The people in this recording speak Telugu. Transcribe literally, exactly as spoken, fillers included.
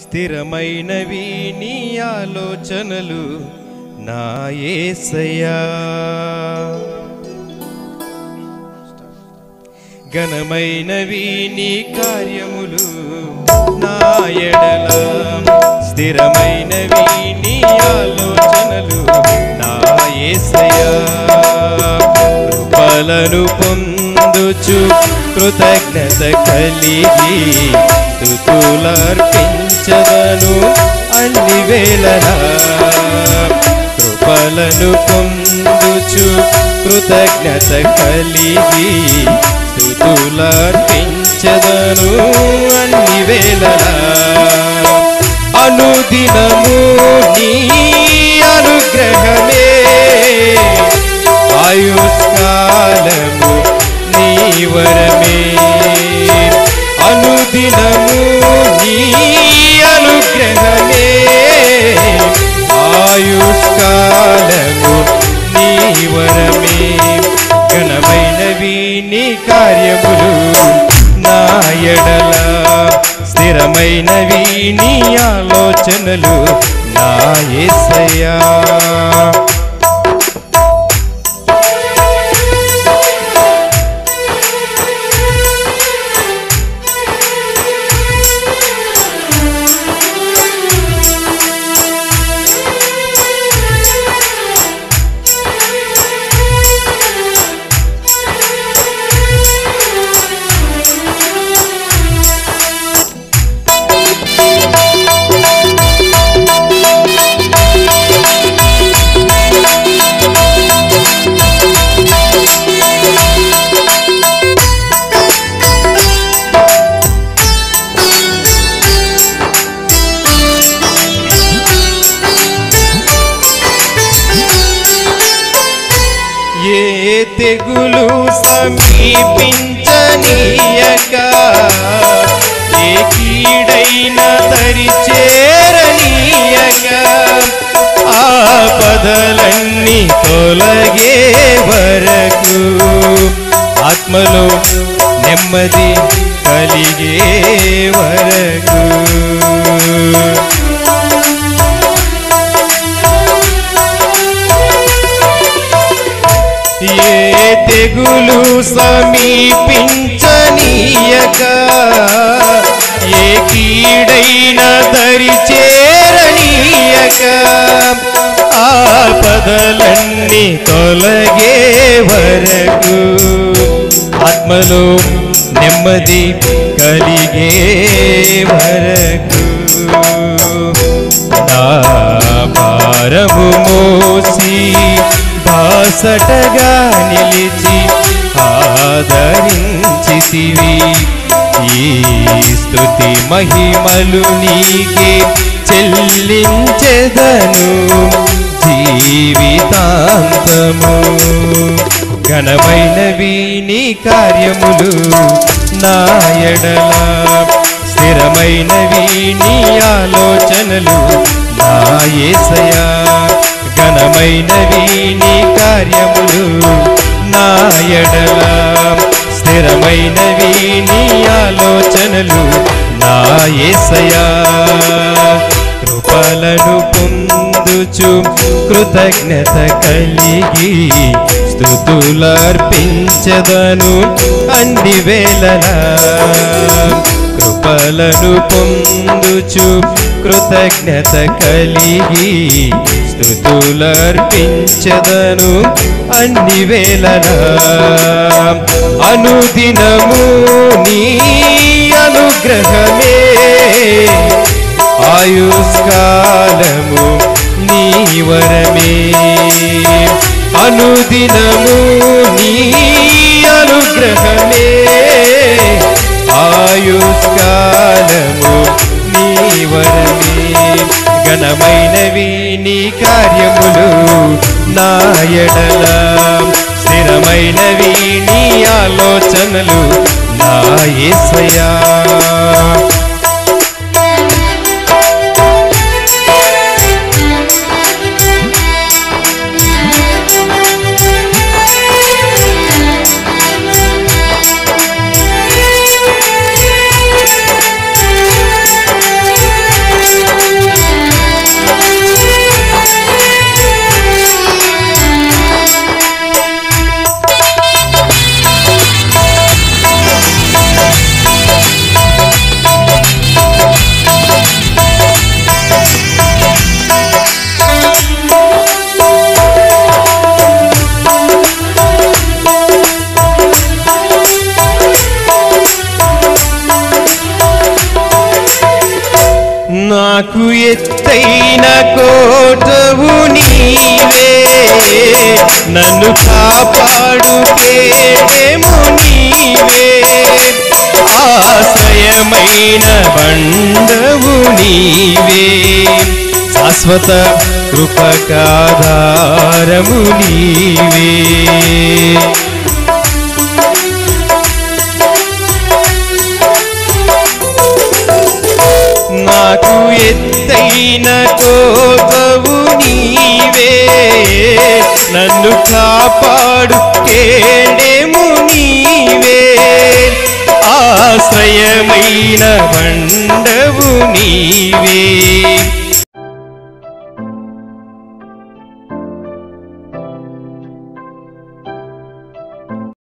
స్థిరమైనవి నీ ఆలోచనలు నా యేసయ్యా. ఘనమైనవి నీ కార్యములు నా ఎడల, స్థిరమైనవి నీ ఆలోచనలు నా యేసయ్యా. కృపలను పొందుచు కృతజ్ఞత కలిగి స్తుతులర్పించదను అన్ని వేళలా. కృపలను పొందుచు కృతజ్ఞత కలిగి స్తుతులర్పించదను అన్ని వేళలా. అనుదినము నీ అనుగ్రహమే, ఆయుష్కాలము నీ వరమే. అనుదినము నీ అనుగ్రహమే, ఆయుష్కాలము నీ వరమే. ఘనమైనవి నీ కార్యములు నా ఎడల, స్థిరమైనవి నీ ఆలోచనలు నా యేసయ్యా. ఏ తెగులు సమీపించనీయక, ఏ కీడైన దరి చేరనీయక, ఆపదలన్నీ తొలగే వరకు ఆత్మలో నెమ్మది కలిగే వరకు. ఏ తెగులు సమీపించనీయక, ఏ కీడైన దరి చేరనీయక, ఆపదలన్నీ తొలగే వరకు ఆత్మలో నెమ్మది కలిగే వరకు. నా భారము మోసి బాసటగా నిలిచి ఆదరించితివి. ఈ స్తుతి మహిమలు నీకే చెల్లించెదను జీవితాంతము. ఘనమైనవి నీ కార్యములు నా ఎడల, స్థిరమైనవి నీ ఆలోచనలు నా యేసయ్యా. ఘనమైనవి నీ కార్యములు నా ఎడల, స్థిరమైనవి నీ ఆలోచనలు నా యేసయ్యా. కృపలను పొందుచు కృతజ్ఞత కలిగి స్తుతులర్పించదను అన్ని వేళలా. కృపలను పొందుచు కృతజ్ఞత కలిగి స్తుతులర్పించదను అన్ని వేళలా. అనుదినము నీ అనుగ్రహమే, ఆయుష్కాలము నీ వరమే. అనుదినము నీ అనుగ్రహమే, ఆయుష్కాలము నీ వరమే. ఘనమైనవి నీ కార్యములు నా ఎడల, స్థిరమైనవి నీ ఆలోచనలు నా యేసయ్యా. నాకు ఎత్తైన కోటవు నీవే, నన్ను కాపాడు కేడెము నీవే, ఆశ్రయమైన బండవు నీవే, శాశ్వత కృపకాధారము నీవే. నాకు ఎత్తైన కోటవు నీవే, నన్ను కాపాడు కేడెము నీవే, ఆశ్రయమైన బండవు నీవే,